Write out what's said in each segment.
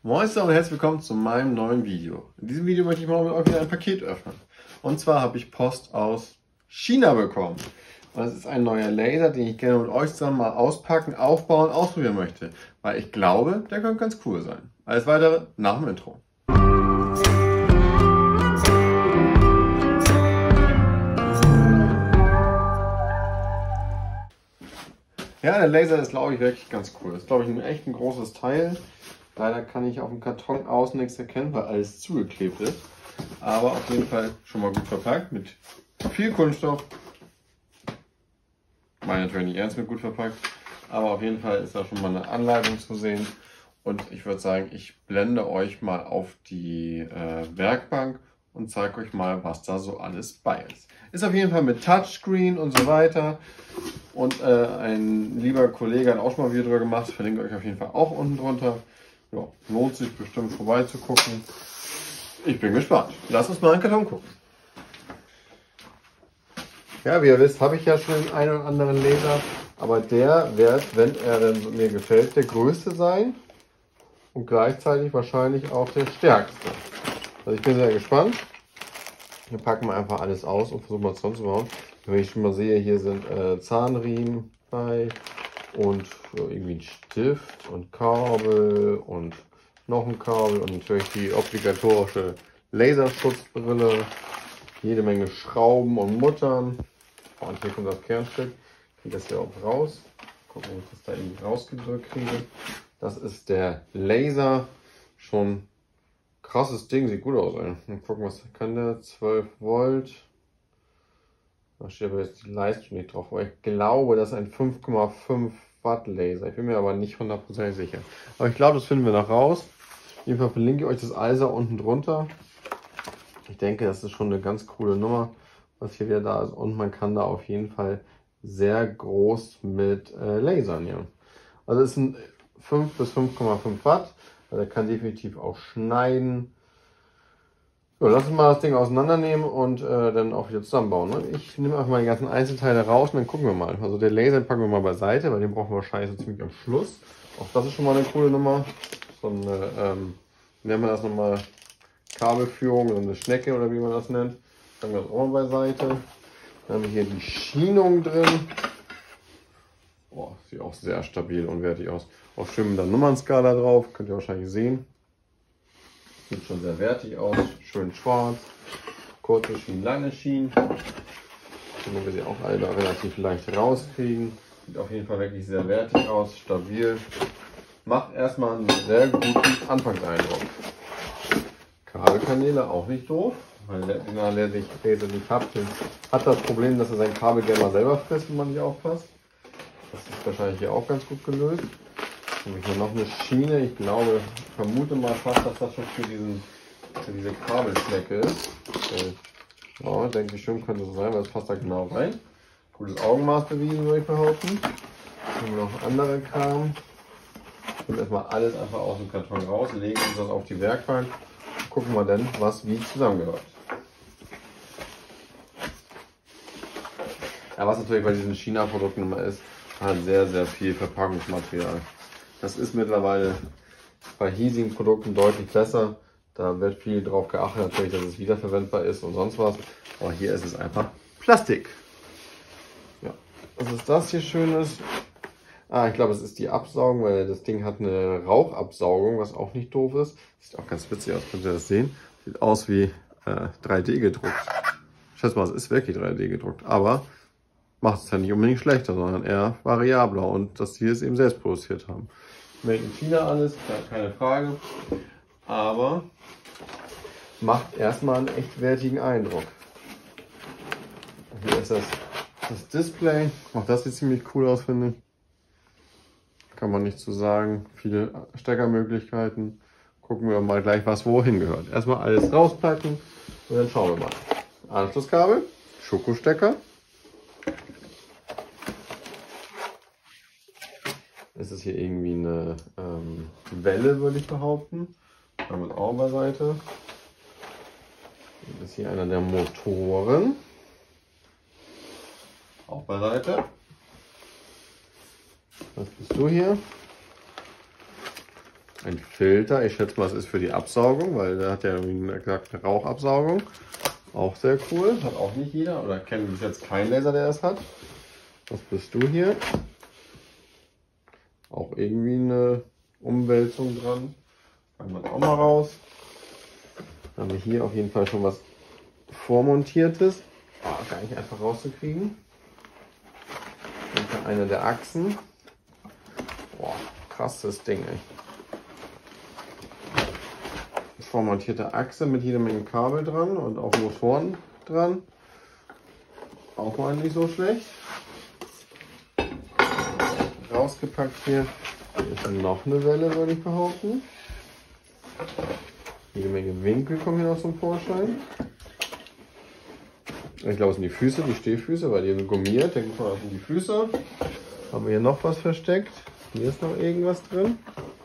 Moin und herzlich willkommen zu meinem neuen Video. In diesem Video möchte ich mal mit euch wieder ein Paket öffnen. Und zwar habe ich Post aus China bekommen. Und das ist ein neuer Laser, den ich gerne mit euch zusammen mal auspacken, aufbauen, ausprobieren möchte. Weil ich glaube, der könnte ganz cool sein. Alles weitere nach dem Intro. Ja, der Laser ist, glaube ich, wirklich ganz cool. Das ist, glaube ich, echt ein großes Teil. Leider kann ich auf dem Karton außen nichts erkennen, weil alles zugeklebt ist. Aber auf jeden Fall schon mal gut verpackt mit viel Kunststoff. Meine natürlich nicht ernst mit gut verpackt. Aber auf jeden Fall ist da schon mal eine Anleitung zu sehen. Und ich würde sagen, ich blende euch mal auf die Werkbank und zeige euch mal, was da so alles bei ist. Ist auf jeden Fall mit Touchscreen und so weiter. Und ein lieber Kollege hat auch schon mal ein Video drüber gemacht. Verlinke euch auf jeden Fall auch unten drunter. Ja, lohnt sich bestimmt vorbeizugucken. Ich bin gespannt. Lass uns mal in den Karton gucken. Ja, wie ihr wisst, habe ich ja schon den einen oder anderen Laser. Aber der wird, wenn er dann mir gefällt, der größte sein. Und gleichzeitig wahrscheinlich auch der stärkste. Also ich bin sehr gespannt. Hier packen wir einfach alles aus und versuchen mal zusammenzubauen. Wenn ich schon mal sehe, hier sind Zahnriemen bei und irgendwie ein Stift und Kabel und noch ein Kabel und natürlich die obligatorische Laserschutzbrille. Jede Menge Schrauben und Muttern. Und hier kommt das Kernstück. Ich kriege das hier auch raus. Gucken, ob ich das da irgendwie rausgedrückt kriege. Das ist der Laser. Schon krasses Ding, sieht gut aus. Ey. Mal gucken, was kann der? 12 Volt. Da steht aber jetzt die Leistung nicht drauf. Aber ich glaube, das ist ein 5,5 Watt Laser. Ich bin mir aber nicht 100% sicher. Aber ich glaube, das finden wir noch raus. Auf jeden Fall verlinke ich euch das Eiser unten drunter. Ich denke, das ist schon eine ganz coole Nummer, was hier wieder da ist. Und man kann da auf jeden Fall sehr groß mit lasern. Ja. Also es sind 5 bis 5,5 Watt. Also er kann definitiv auch schneiden. So, lass uns mal das Ding auseinandernehmen und dann auch wieder zusammenbauen. Ne? Ich nehme einfach mal die ganzen Einzelteile raus und dann gucken wir mal. Also der Laser packen wir mal beiseite, weil den brauchen wir wahrscheinlich so ziemlich am Schluss. Auch das ist schon mal eine coole Nummer. So eine, nennen wir das nochmal Kabelführung, so eine Schnecke oder wie man das nennt. Packen wir das auch mal beiseite. Dann haben wir hier die Schienung drin. Boah, sieht auch sehr stabil und wertig aus. Auch schön mit der Nummernskala drauf, könnt ihr wahrscheinlich sehen. Sieht schon sehr wertig aus, schön schwarz, kurze Schienen, lange Schienen. Können wir sie auch alle da relativ leicht rauskriegen. Sieht auf jeden Fall wirklich sehr wertig aus, stabil. Macht erstmal einen sehr guten Anfangseindruck. Kabelkanäle auch nicht doof, weil der sich nicht hat das Problem, dass er sein Kabel gerne mal selber frisst, wenn man nicht aufpasst. Das ist wahrscheinlich hier auch ganz gut gelöst. Dann habe ich hier noch eine Schiene. Ich glaube, vermute mal fast, dass das schon für diese Kabelschnecke ist. Ja, denke ich schon, könnte so sein, weil es passt da genau rein. Gutes Augenmaß bewiesen, würde ich behaupten. Dann haben wir noch andere Kram. Nehmen erstmal alles einfach aus dem Karton raus, legen uns das auf die Werkbank. Gucken wir dann, was wie zusammengehört. Ja, was natürlich bei diesen China-Produkten immer ist, hat sehr, sehr viel Verpackungsmaterial. Das ist mittlerweile bei hiesigen Produkten deutlich besser. Da wird viel drauf geachtet, natürlich, dass es wiederverwendbar ist und sonst was. Aber hier ist es einfach Plastik. Ja. Was ist das hier Schönes? Ich glaube, es ist die Absaugung, weil das Ding hat eine Rauchabsaugung, was auch nicht doof ist. Sieht auch ganz witzig aus, könnt ihr das sehen. Sieht aus wie 3D gedruckt. Ich schätze mal, es ist wirklich 3D gedruckt, aber macht es ja nicht unbedingt schlechter, sondern eher variabler und dass die es eben selbst produziert haben. Made in China alles, keine Frage, aber macht erstmal einen echt wertigen Eindruck. Hier ist das Display, auch das sieht ziemlich cool aus, finde ich. Kann man nicht zu sagen, viele Steckermöglichkeiten. Gucken wir mal gleich, was wohin gehört. Erstmal alles rauspacken und dann schauen wir mal. Anschlusskabel, Schokostecker. Es ist hier irgendwie eine Welle, würde ich behaupten. Haben wir auch beiseite. Das ist hier einer der Motoren. Auch beiseite. Was bist du hier? Ein Filter, ich schätze mal, es ist für die Absaugung, weil der hat ja irgendwie gesagt eine Rauchabsaugung. Auch sehr cool, hat auch nicht jeder oder kennen bis jetzt keinen Laser, der das hat. Was bist du hier? Auch irgendwie eine Umwälzung dran. Fangen wir auch mal raus. Dann haben wir hier auf jeden Fall schon was vormontiertes. Gar nicht einfach rauszukriegen. Eine der Achsen. Boah, krasses Ding, ey. Vormontierte Achse mit jeder Menge Kabel dran und auch Motoren dran. Auch mal nicht so schlecht. Rausgepackt hier. Hier ist noch eine Welle, würde ich behaupten. Jede Menge Winkel kommen hier noch zum Vorschein. Ich glaube, es sind die Füße, die Stehfüße, weil die sind gummiert. Denke ich mal, das sind die Füße. Haben wir hier noch was versteckt? Hier ist noch irgendwas drin.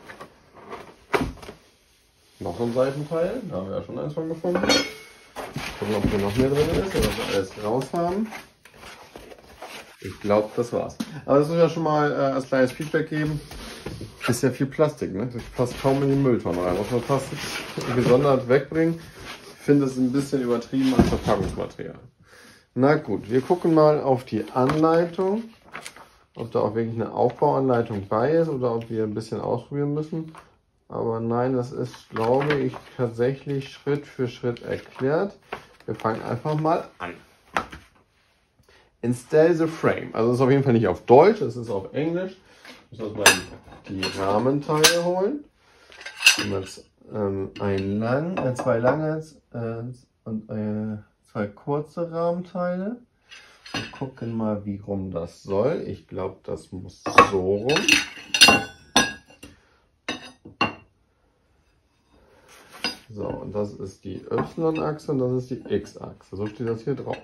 Noch so ein Seitenteil. Da haben wir ja schon eins von gefunden. Gucken, ob hier noch mehr drin ist oder wir alles raus haben. Ich glaube, das war's. Aber das muss ja schon mal als kleines Feedback geben. Ist ja viel Plastik, ne? Das passt kaum in die Mülltonne rein. Muss man Plastik gesondert wegbringen. Ich finde es ein bisschen übertrieben als Verpackungsmaterial. Na gut, wir gucken mal auf die Anleitung, ob da auch wirklich eine Aufbauanleitung bei ist oder ob wir ein bisschen ausprobieren müssen. Aber nein, das ist, glaube ich, tatsächlich Schritt für Schritt erklärt. Wir fangen einfach mal an. Install the frame. Also das ist auf jeden Fall nicht auf Deutsch, das ist auf Englisch. Müssen wir uns mal die Rahmenteile holen. Wir haben jetzt zwei lange und zwei kurze Rahmenteile. Wir gucken mal, wie rum das soll. Ich glaube, das muss so rum. So, und das ist die Y-Achse und das ist die X-Achse. So steht das hier drauf.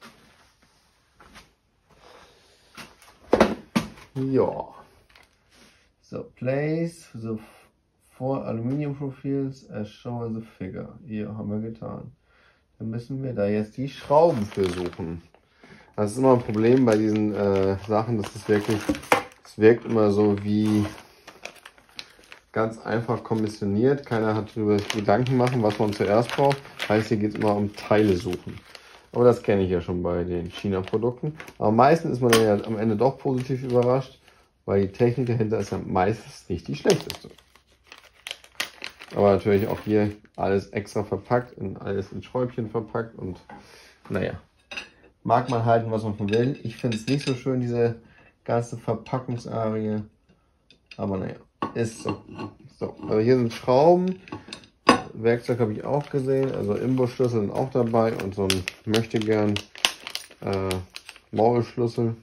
Ja. So, place the four Aluminium Profiles as shown in the figure. Hier haben wir getan. Dann müssen wir da jetzt die Schrauben für suchen. Das ist immer ein Problem bei diesen Sachen, dass es wirklich, es wirkt immer so wie ganz einfach kommissioniert. Keiner hat darüber Gedanken machen, was man zuerst braucht. Heißt, hier geht es immer um Teile suchen. Aber das kenne ich ja schon bei den China-Produkten. Aber meistens ist man dann ja am Ende doch positiv überrascht, weil die Technik dahinter ist ja meistens nicht die schlechteste. Aber natürlich auch hier alles extra verpackt, alles in Schräubchen verpackt und naja, mag man halten, was man von will. Ich finde es nicht so schön, diese ganze Verpackungsarie, aber naja, ist so. So, also hier sind Schrauben, Werkzeug habe ich auch gesehen, also Imbusschlüssel sind auch dabei und so ein möchtegern Maulschlüssel.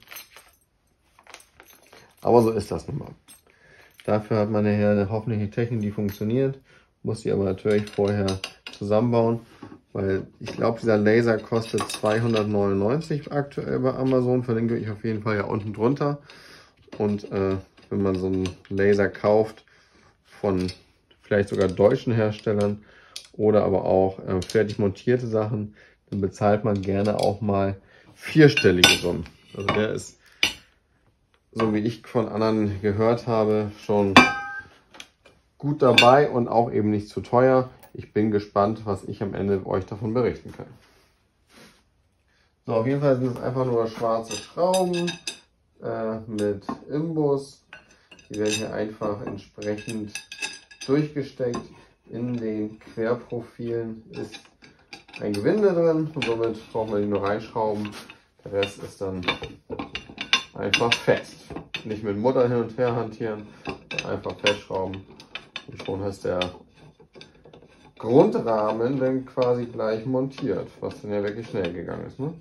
Aber so ist das nun mal. Dafür hat man ja eine hoffentlich Technik, die funktioniert. Muss die aber natürlich vorher zusammenbauen, weil ich glaube, dieser Laser kostet 299 aktuell bei Amazon. Verlinke ich auf jeden Fall ja unten drunter. Und wenn man so einen Laser kauft von vielleicht sogar deutschen Herstellern oder aber auch fertig montierte Sachen, dann bezahlt man gerne auch mal vierstellige Summen. Also der ist, so wie ich von anderen gehört habe, schon gut dabei und auch eben nicht zu teuer. Ich bin gespannt, was ich am Ende euch davon berichten kann. So, auf jeden Fall sind es einfach nur schwarze Schrauben mit Imbus. Die werden hier einfach entsprechend durchgesteckt. In den Querprofilen ist ein Gewinde drin und somit brauchen wir die nur reinschrauben. Der Rest ist dann einfach fest. Nicht mit Mutter hin und her hantieren, einfach festschrauben. Und schon ist der Grundrahmen dann quasi gleich montiert, was dann ja wirklich schnell gegangen ist, ne?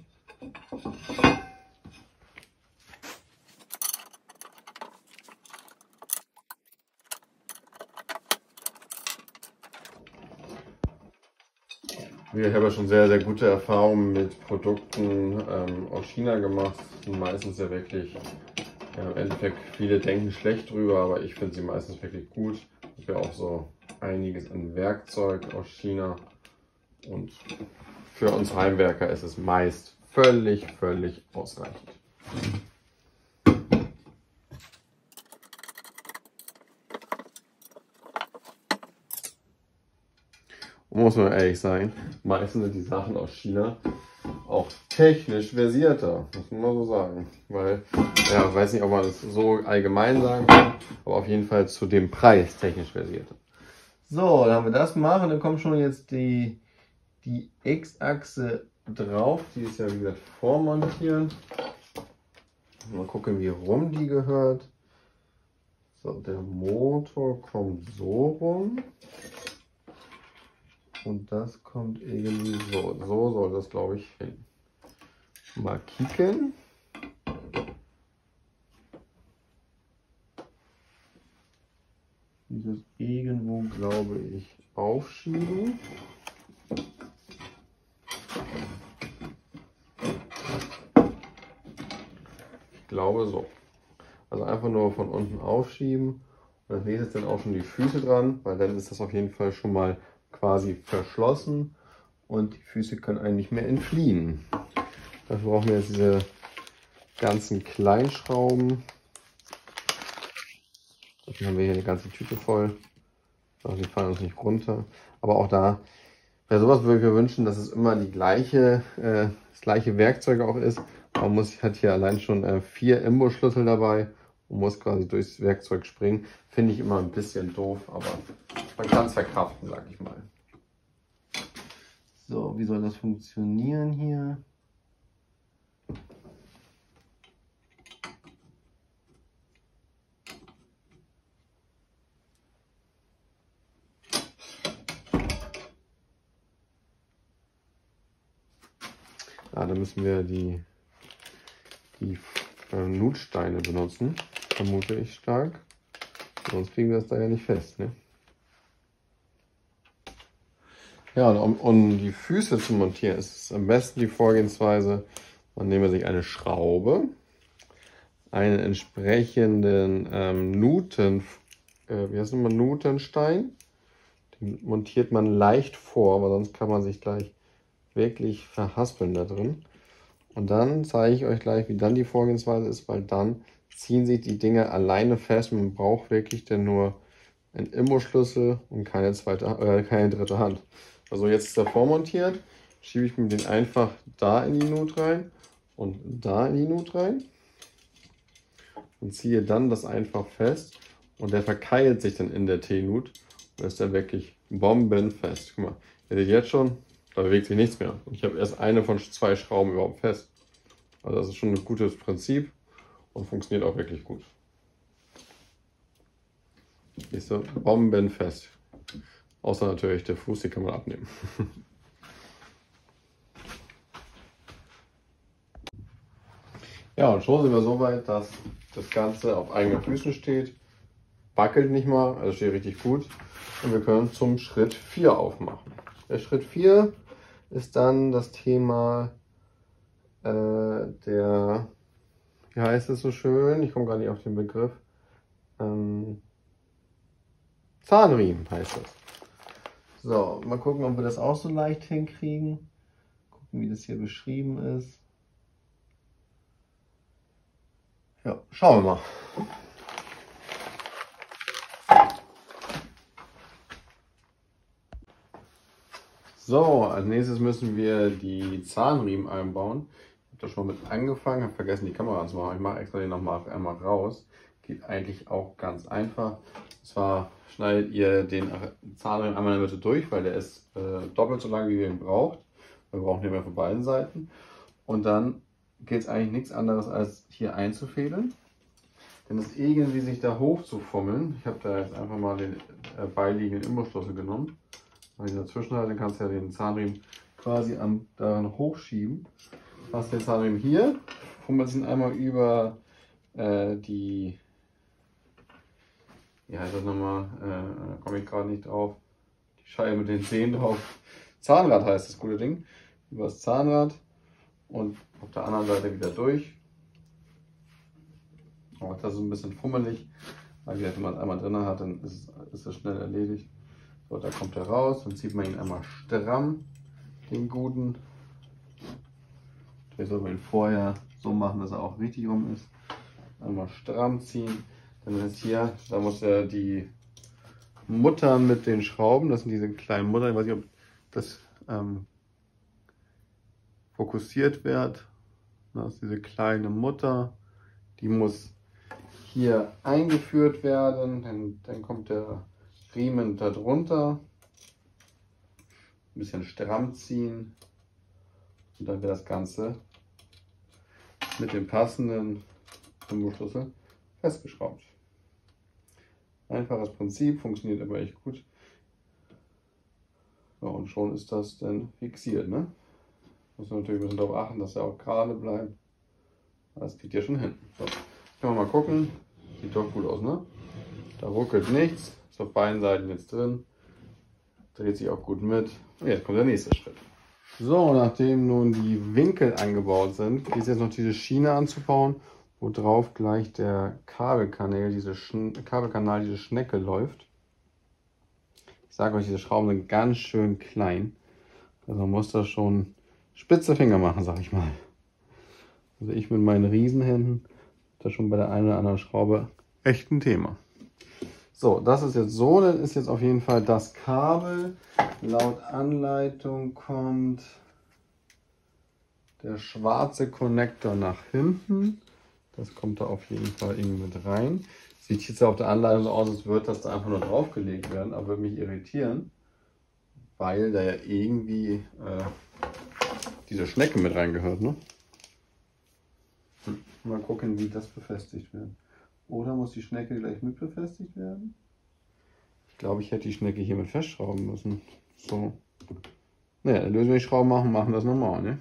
Ich habe ja schon sehr, sehr gute Erfahrungen mit Produkten aus China gemacht. Die sind meistens ja wirklich, ja, im Endeffekt, viele denken schlecht drüber, aber ich finde sie meistens wirklich gut. Ich habe ja auch so einiges an Werkzeug aus China und für uns Heimwerker ist es meist völlig ausreichend. Muss man ehrlich sein, meistens sind die Sachen aus China auch technisch versierter, muss man mal so sagen. Weil, ja, ich weiß nicht, ob man das so allgemein sagen kann, aber auf jeden Fall zu dem Preis technisch versierter. So, dann haben wir das gemacht und dann kommt schon jetzt die X-Achse drauf. Die ist ja, wie gesagt, vormontieren. Mal gucken, wie rum die gehört. So, der Motor kommt so rum. Und das kommt irgendwie so. So soll das, glaube ich, hin. Mal kicken. Dieses irgendwo, glaube ich, aufschieben. Ich glaube so. Also einfach nur von unten aufschieben. Und das nächste ist dann auch schon die Füße dran, weil dann ist das auf jeden Fall schon mal quasi verschlossen und die Füße können eigentlich nicht mehr entfliehen. Dafür brauchen wir jetzt diese ganzen Kleinschrauben. Dafür haben wir hier eine ganze Tüte voll. Also die fallen uns nicht runter. Aber auch da, bei sowas würde ich mir wünschen, dass es immer das gleiche Werkzeug auch ist. Man hat hier allein schon 4 Imbusschlüssel dabei und muss quasi durchs Werkzeug springen. Finde ich immer ein bisschen doof, aber man kann es verkraften, sag ich mal. So, wie soll das funktionieren hier? Da müssen wir die Nutsteine benutzen, vermute ich stark. Sonst kriegen wir das da ja nicht fest, ne? Ja, und um die Füße zu montieren, ist es am besten die Vorgehensweise, man nehme sich eine Schraube, einen entsprechenden Nutenstein, den montiert man leicht vor, weil sonst kann man sich gleich wirklich verhaspeln da drin. Und dann zeige ich euch gleich, wie dann die Vorgehensweise ist, weil dann ziehen sich die Dinge alleine fest. Man braucht wirklich dann nur einen Imbusschlüssel und keine dritte Hand. Also jetzt ist er vormontiert, schiebe ich mir den einfach da in die Nut rein und da in die Nut rein und ziehe dann das einfach fest und der verkeilt sich dann in der T-Nut und ist dann wirklich bombenfest. Guck mal, ihr seht jetzt schon, da bewegt sich nichts mehr. Und ich habe erst eine von 2 Schrauben überhaupt fest. Also das ist schon ein gutes Prinzip und funktioniert auch wirklich gut. Ist so bombenfest. Außer natürlich der Fuß, den kann man abnehmen. Ja, und schon sind wir so weit, dass das Ganze auf eigenen Füßen steht. Wackelt nicht mal, also steht richtig gut. Und wir können zum Schritt 4 aufmachen. Der Schritt 4 ist dann das Thema wie heißt es so schön? Ich komme gar nicht auf den Begriff. Zahnriemen heißt das. So, mal gucken, ob wir das auch so leicht hinkriegen. Gucken, wie das hier beschrieben ist. Ja, schauen wir mal. So, als nächstes müssen wir die Zahnriemen einbauen. Ich habe da schon mal mit angefangen, habe vergessen die Kamera anzumachen. Ich mache extra den nochmal einmal raus. Geht eigentlich auch ganz einfach. Und zwar schneidet ihr den Zahnriemen einmal in der Mitte durch, weil der ist doppelt so lang, wie ihr ihn braucht. Wir brauchen den mehr von beiden Seiten. Und dann geht es eigentlich nichts anderes, als hier einzufädeln. Denn es irgendwie sich da hoch zu fummeln. Ich habe da jetzt einfach mal den beiliegenden Imbusschlüssel genommen. Wenn ich dazwischen halte, dann kannst du ja den Zahnriemen quasi daran hochschieben. Hast den Zahnriemen hier, fummelst ihn einmal über wie heißt das nochmal, da komme ich gerade nicht drauf, die Scheibe mit den Zähnen drauf. Zahnrad heißt das gute Ding. Über das Zahnrad und auf der anderen Seite wieder durch. Auch das ist ein bisschen fummelig, weil wenn man es einmal drin hat, dann ist es schnell erledigt. So, da kommt er raus, dann zieht man ihn einmal stramm, den guten. Vielleicht soll man ihn vorher so machen, dass er auch richtig rum ist. Einmal stramm ziehen. Dann ist da muss ja die Mutter mit den Schrauben, das sind diese kleinen Muttern, ich weiß nicht, ob das fokussiert wird. Das ist diese kleine Mutter, die muss hier eingeführt werden, dann kommt der Riemen da drunter, ein bisschen stramm ziehen und dann wird das Ganze mit dem passenden Imbusschlüssel festgeschraubt. Einfaches Prinzip, funktioniert aber echt gut. Ja, und schon ist das dann fixiert, ne? Muss man natürlich ein bisschen darauf achten, dass er auch gerade bleibt. Das geht ja schon hin. So, können wir mal gucken. Sieht doch gut aus, ne? Da ruckelt nichts. Ist auf beiden Seiten jetzt drin. Dreht sich auch gut mit. Und jetzt kommt der nächste Schritt. So, nachdem nun die Winkel angebaut sind, geht es jetzt noch diese Schiene anzubauen, wo drauf gleich der Kabelkanal, diese Schnecke läuft. Ich sage euch, diese Schrauben sind ganz schön klein. Also man muss da schon spitze Finger machen, sag ich mal. Also ich mit meinen Riesenhänden, das schon bei der einen oder anderen Schraube echt ein Thema. So, das ist jetzt so, dann ist jetzt auf jeden Fall das Kabel. Laut Anleitung kommt der schwarze Konnektor nach hinten. Das kommt da auf jeden Fall irgendwie mit rein. Sieht jetzt auf der Anleitung so aus, als würde das da einfach nur draufgelegt werden, aber würde mich irritieren, weil da ja irgendwie diese Schnecke mit reingehört, ne? Mal gucken, wie das befestigt wird. Oder muss die Schnecke gleich mit befestigt werden? Ich glaube, ich hätte die Schnecke hier mit festschrauben müssen. So. Naja, dann lösen wir die Schrauben machen das normal, ne?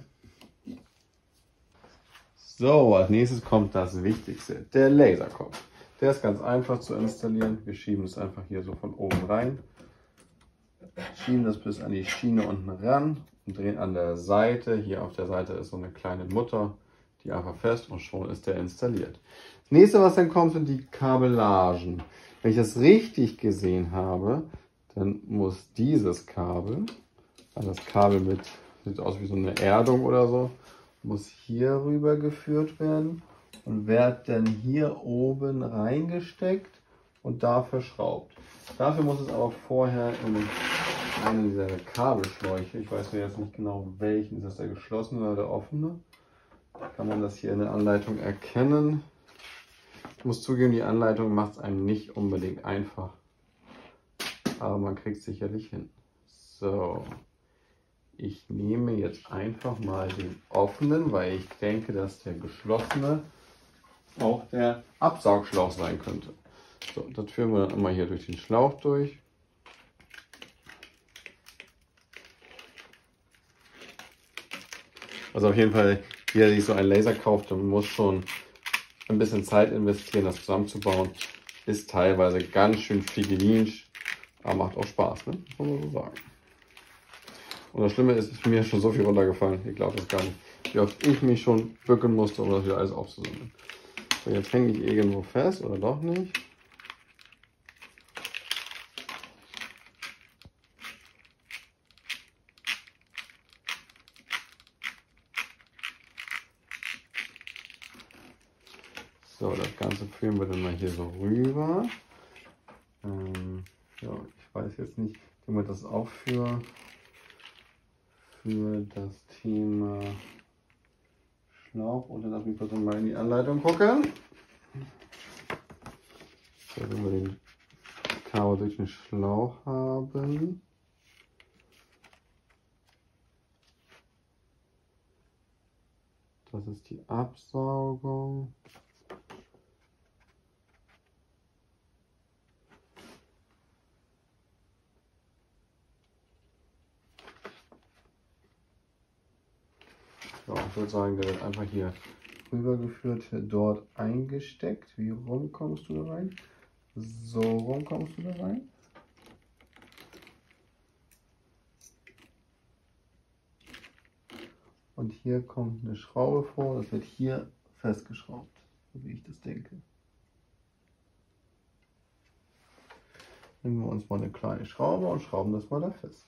So, als nächstes kommt das Wichtigste, der Laserkopf. Der ist ganz einfach zu installieren. Wir schieben es einfach hier so von oben rein. Schieben das bis an die Schiene unten ran und drehen an der Seite. Hier auf der Seite ist so eine kleine Mutter, die einfach fest und schon ist der installiert. Das nächste, was dann kommt, sind die Kabellagen. Wenn ich das richtig gesehen habe, dann muss dieses Kabel, also das Kabel sieht aus wie so eine Erdung oder so, muss hier rüber geführt werden und wird dann hier oben reingesteckt und da verschraubt. Dafür muss es aber vorher in einen dieser Kabelschläuche, ich weiß jetzt nicht genau welchen, ist das der geschlossene oder der offene? Kann man das hier in der Anleitung erkennen. Ich muss zugeben, die Anleitung macht es einem nicht unbedingt einfach, aber man kriegt es sicherlich hin. So, ich nehme jetzt einfach mal den offenen, weil ich denke, dass der geschlossene auch der Absaugschlauch sein könnte. So, das führen wir dann immer hier durch den Schlauch durch. Also auf jeden Fall, jeder, der sich so einen Laser kauft, der muss schon ein bisschen Zeit investieren, das zusammenzubauen. Ist teilweise ganz schön figurinisch, aber macht auch Spaß, ne? Muss man so sagen. Und das Schlimme ist mir schon so viel runtergefallen, ihr glaubt das gar nicht, wie oft ich mich schon bücken musste, um das wieder alles aufzusammeln. So, jetzt hänge ich irgendwo fest, oder doch nicht? So, das Ganze führen wir dann mal hier so rüber. Ja, ich weiß jetzt nicht, wie man das auch für das Thema Schlauch, oder lass mich kurz mal in die Anleitung gucken. So, wenn wir den Kabel durch den Schlauch haben. Das ist die Absaugung. Ja, ich würde sagen, der wird einfach hier rübergeführt, dort eingesteckt. Wie rum kommst du da rein? So rum kommst du da rein. Und hier kommt eine Schraube vor, das wird hier festgeschraubt, so wie ich das denke. Nehmen wir uns mal eine kleine Schraube und schrauben das mal da fest.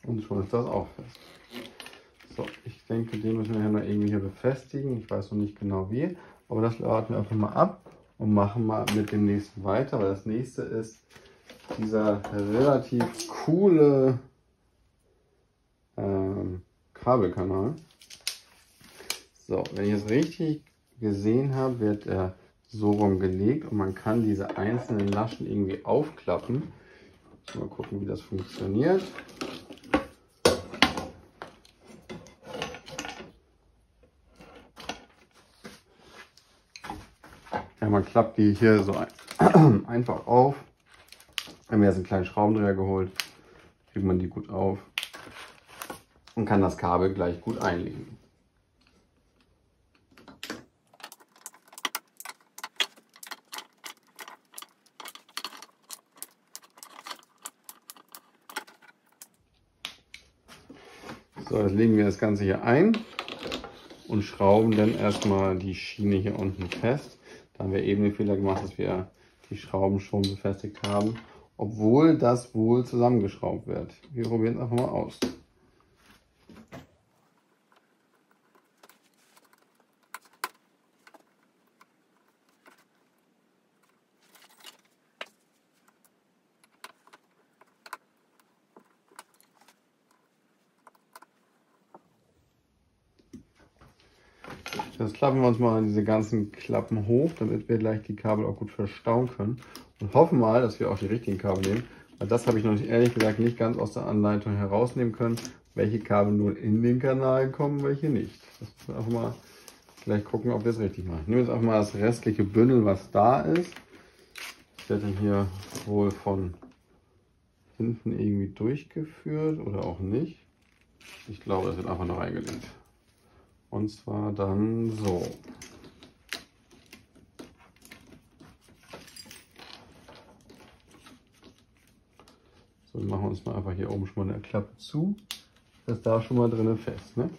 Und schon ist das auch fest. So, ich denke, den müssen wir ja noch irgendwie hier befestigen. Ich weiß noch nicht genau wie, aber das warten wir einfach mal ab und machen mal mit dem nächsten weiter, weil das nächste ist dieser relativ coole Kabelkanal. So, wenn ich es richtig gesehen habe, wird er so rum gelegt und man kann diese einzelnen Laschen irgendwie aufklappen. Mal gucken, wie das funktioniert. Ja, man klappt die hier so einfach auf. Wenn wir jetzt einen kleinen Schraubendreher geholt, kriegt man die gut auf und kann das Kabel gleich gut einlegen. So, jetzt legen wir das Ganze hier ein und schrauben dann erstmal die Schiene hier unten fest. Da haben wir eben den Fehler gemacht, dass wir die Schrauben schon befestigt haben, obwohl das wohl zusammengeschraubt wird. Wir probieren es einfach mal aus. Jetzt klappen wir uns mal diese ganzen Klappen hoch, damit wir gleich die Kabel auch gut verstauen können. Und hoffen mal, dass wir auch die richtigen Kabel nehmen. Weil das habe ich noch ehrlich gesagt nicht ganz aus der Anleitung herausnehmen können, welche Kabel nur in den Kanal kommen, welche nicht. Das müssen wir einfach mal gleich gucken, ob wir es richtig machen. Ich nehme jetzt einfach mal das restliche Bündel, was da ist. Ich werde dann hier wohl von hinten irgendwie durchgeführt oder auch nicht. Ich glaube, das wird einfach noch reingelegt. Und zwar dann so. So, wir machen uns mal einfach hier oben schon mal eine Klappe zu. Das ist da schon mal drinnen fest, ne?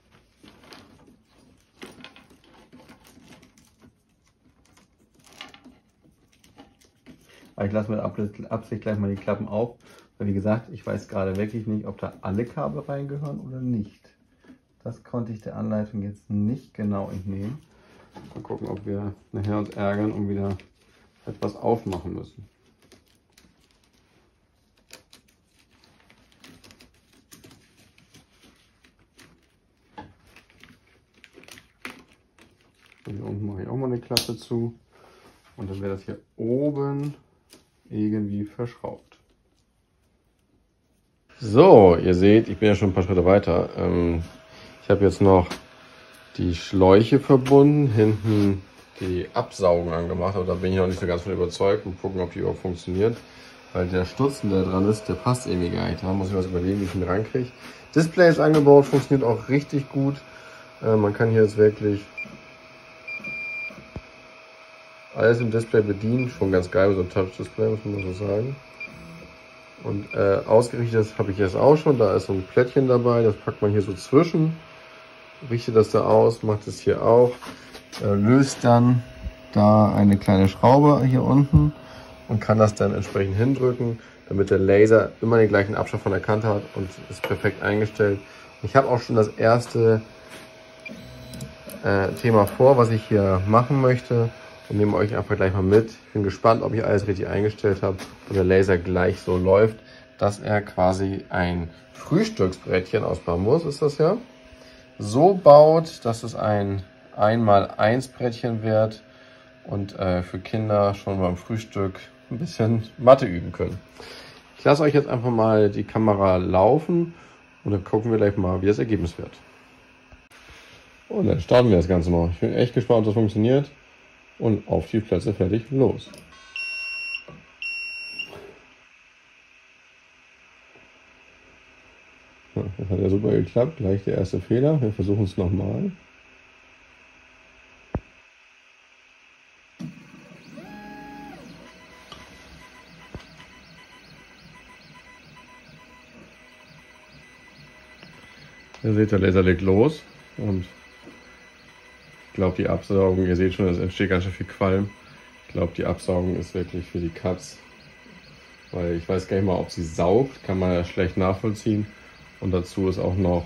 Aber ich lasse mit Absicht gleich mal die Klappen auf, weil wie gesagt, ich weiß gerade wirklich nicht, ob da alle Kabel reingehören oder nicht. Das konnte ich der Anleitung jetzt nicht genau entnehmen. Mal gucken, ob wir nachher uns ärgern und wieder etwas aufmachen müssen. Und hier unten mache ich auch mal eine Klappe zu. Und dann wäre das hier oben irgendwie verschraubt. So, ihr seht, ich bin ja schon ein paar Schritte weiter. Ich habe jetzt noch die Schläuche verbunden, hinten die Absaugung angemacht, aber da bin ich noch nicht so ganz von überzeugt und gucken, ob die überhaupt funktioniert. Weil der Stutzen, der dran ist, der passt irgendwie gar nicht. Da muss ich was überlegen, wie ich ihn rankriege. Display ist angebaut, funktioniert auch richtig gut. Man kann hier jetzt wirklich alles im Display bedienen. Schon ganz geil mit so einem Touch-Display, muss man so sagen. Und ausgerichtet habe ich jetzt auch schon. Da ist so ein Plättchen dabei, das packt man hier so zwischen. Richtet das da aus, macht es hier auch. Löst dann da eine kleine Schraube hier unten und kann das dann entsprechend hindrücken, damit der Laser immer den gleichen Abstand von der Kante hat und ist perfekt eingestellt. Ich habe auch schon das erste Thema vor, was ich hier machen möchte und nehme euch einfach gleich mal mit. Ich bin gespannt, ob ich alles richtig eingestellt habe und der Laser gleich so läuft, dass er quasi ein Frühstücksbrettchen aus Bambus ist das ja, so baut, dass es ein 1x1 Brettchen wird und für Kinder schon beim Frühstück ein bisschen Mathe üben können. Ich lasse euch jetzt einfach mal die Kamera laufen und dann gucken wir gleich mal, wie das Ergebnis wird. Und dann starten wir das Ganze mal. Ich bin echt gespannt, ob das funktioniert. Und auf die Plätze, fertig, los. Ja, das hat ja super geklappt. Gleich der erste Fehler. Wir versuchen es nochmal. Ihr seht, der Laser legt los und ich glaube die Absaugung, ihr seht schon, es entsteht ganz schön viel Qualm. Ich glaube die Absaugung ist wirklich für die Katz, weil ich weiß gar nicht mal, ob sie saugt, kann man ja schlecht nachvollziehen. Und dazu ist auch noch,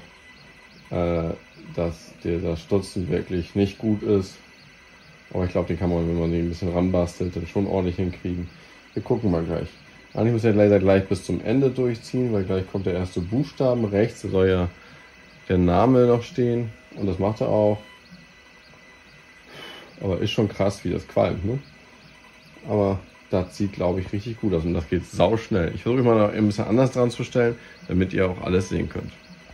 dass das Stutzen wirklich nicht gut ist. Aber ich glaube, den kann man, wenn man den ein bisschen ranbastelt, dann schon ordentlich hinkriegen. Wir gucken mal gleich. Eigentlich muss der Laser gleich bis zum Ende durchziehen, weil gleich kommt der erste Buchstaben. Rechts soll ja der Name noch stehen. Und das macht er auch. Aber ist schon krass, wie das qualmt, ne? Aber das sieht, glaube ich, richtig gut aus. Und das geht sau schnell. Ich versuche mal noch ein bisschen anders dran zu stellen, damit ihr auch alles sehen könnt.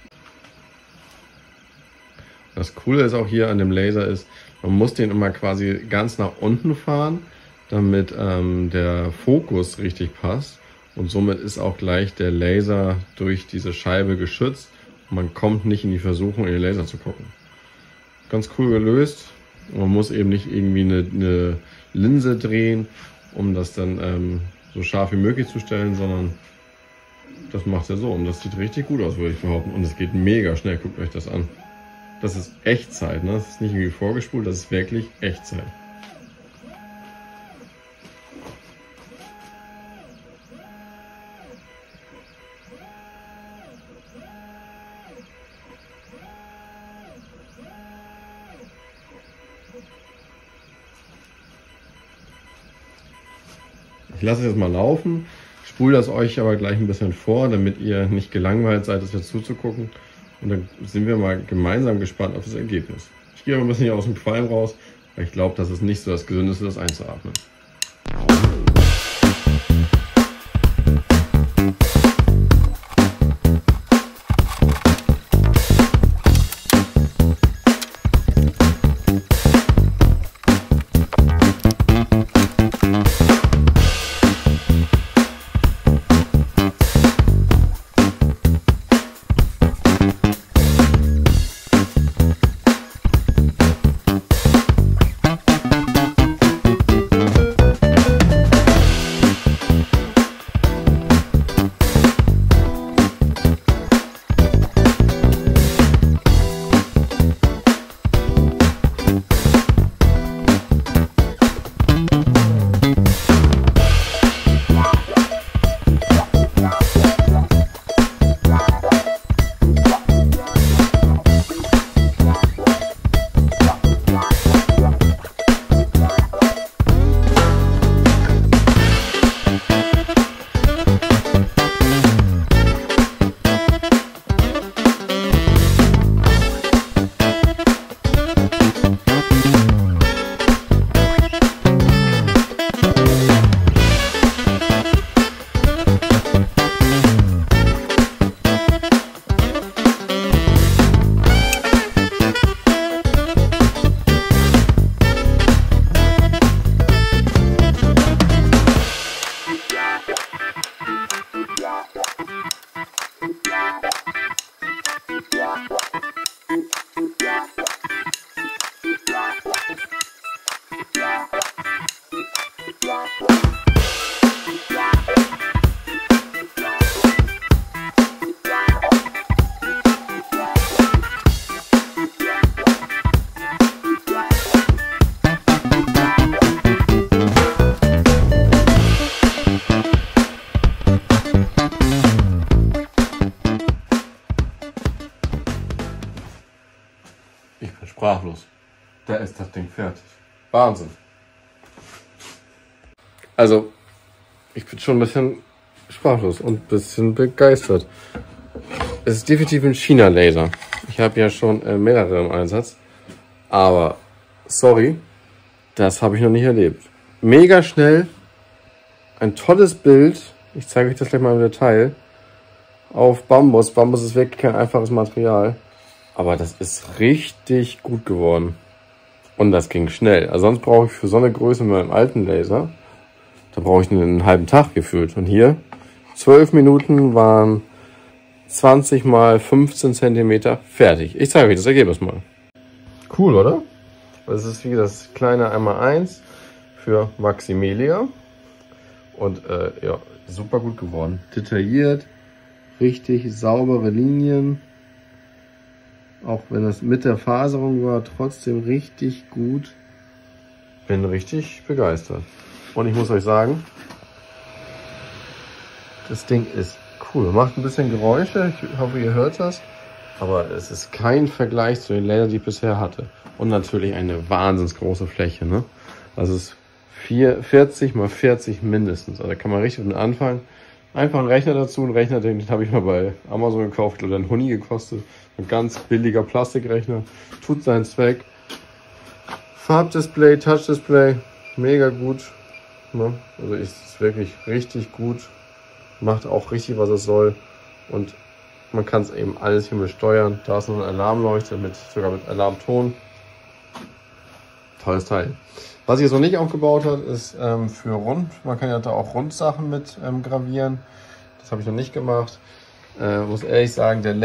Das Coole ist auch hier an dem Laser ist, man muss den immer quasi ganz nach unten fahren, damit der Fokus richtig passt. Und somit ist auch gleich der Laser durch diese Scheibe geschützt. Und man kommt nicht in die Versuchung, in den Laser zu gucken. Ganz cool gelöst. Man muss eben nicht irgendwie eine Linse drehen, um das dann so scharf wie möglich zu stellen, sondern das macht er so. Und das sieht richtig gut aus, würde ich behaupten. Und es geht mega schnell. Guckt euch das an. Das ist Echtzeit, ne? Das ist nicht irgendwie vorgespult, das ist wirklich Echtzeit. Ich lasse es jetzt mal laufen, spule das euch aber gleich ein bisschen vor, damit ihr nicht gelangweilt seid, das jetzt zuzugucken. Und dann sind wir mal gemeinsam gespannt auf das Ergebnis. Ich gehe aber ein bisschen hier aus dem Qualm raus, weil ich glaube, das ist nicht so das Gesündeste, das einzuatmen. Ich bin sprachlos. Da ist das Ding fertig. Wahnsinn. Also, ich bin schon ein bisschen sprachlos und ein bisschen begeistert. Es ist definitiv ein China-Laser. Ich habe ja schon mehrere im Einsatz. Aber, sorry, das habe ich noch nicht erlebt. Mega schnell. Ein tolles Bild. Ich zeige euch das gleich mal im Detail. Auf Bambus. Bambus ist wirklich kein einfaches Material. Aber das ist richtig gut geworden. Und das ging schnell. Also sonst brauche ich für so eine Größe mit meinem alten Laser, da brauche ich einen halben Tag gefühlt. Und hier 12 Minuten waren 20 mal 15 cm fertig. Ich zeige euch das Ergebnis mal. Cool, oder? Das ist wie das kleine 1x1 für Maximilia. Und ja, super gut geworden. Detailliert, richtig saubere Linien. Auch wenn es mit der Faserung war, trotzdem richtig gut. Bin richtig begeistert. Und ich muss euch sagen, das Ding ist cool. Macht ein bisschen Geräusche. Ich hoffe, ihr hört das. Aber es ist kein Vergleich zu den Lasern, die ich bisher hatte. Und natürlich eine wahnsinns große Fläche. Ne? Also es ist 40 x 40 mindestens. Also da kann man richtig mit anfangen. Einfach einen Rechner dazu. Einen Rechner, den habe ich mal bei Amazon gekauft. Oder ein Huni gekostet. Ein ganz billiger Plastikrechner. Tut seinen Zweck. Farbdisplay, Touchdisplay. Mega gut. Ne? Also ist wirklich richtig gut. Macht auch richtig, was es soll. Und man kann es eben alles hier mit steuern. Da ist noch eine Alarmleuchte, sogar mit Alarmton. Tolles Teil. Was ich jetzt noch nicht aufgebaut habe, ist für rund. Man kann ja da auch Rundsachen mit gravieren. Das habe ich noch nicht gemacht. Muss ehrlich sagen, der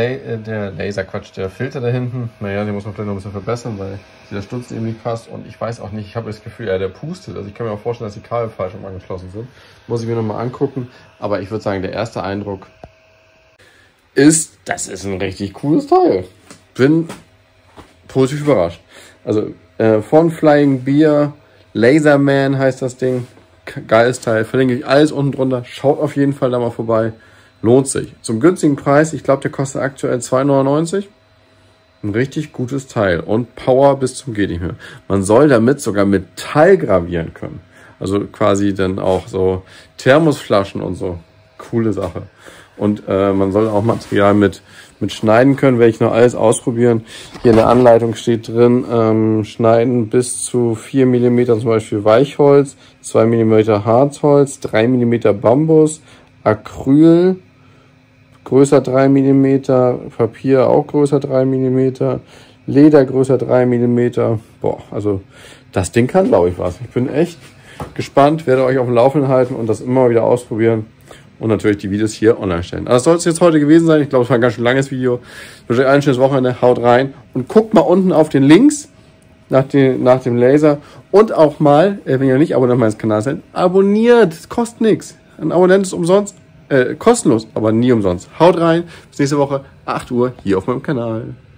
Filter da hinten, naja, den muss man vielleicht noch ein bisschen verbessern, weil dieser Stutzen eben nicht passt. Und ich weiß auch nicht, ich habe das Gefühl, der pustet. Also ich kann mir auch vorstellen, dass die Kabel falsch angeschlossen sind. Muss ich mir nochmal angucken. Aber ich würde sagen, der erste Eindruck ist, das ist ein richtig cooles Teil. Bin positiv überrascht. Also von Flying Beer, Laserman heißt das Ding. Geiles Teil. Verlinke ich alles unten drunter. Schaut auf jeden Fall da mal vorbei. Lohnt sich. Zum günstigen Preis, ich glaube, der kostet aktuell 2,99 €. Ein richtig gutes Teil. Und Power bis zum geht nicht mehr. Man soll damit sogar Metall gravieren können. Also quasi dann auch so Thermosflaschen und so. Coole Sache. Und man soll auch Material mit schneiden können, werde ich noch alles ausprobieren. Hier in der Anleitung steht drin, schneiden bis zu 4 mm zum Beispiel Weichholz, 2 mm Harzholz, 3 mm Bambus, Acryl, größer 3 mm, Papier auch größer 3 mm, Leder größer 3 mm. Boah, also das Ding kann, glaube ich, was. Ich bin echt gespannt, werde euch auf dem Laufenden halten und das immer wieder ausprobieren. Und natürlich die Videos hier online stellen. Also das soll es jetzt heute gewesen sein. Ich glaube, es war ein ganz schön langes Video. Ich wünsche euch ein schönes Wochenende. Haut rein. Und guckt mal unten auf den Links nach dem Laser. Und auch mal, wenn ihr nicht Abonnent meines Kanals seid, abonniert. Es kostet nichts. Ein Abonnent ist umsonst. Kostenlos, aber nie umsonst. Haut rein. Bis nächste Woche, 8 Uhr, hier auf meinem Kanal.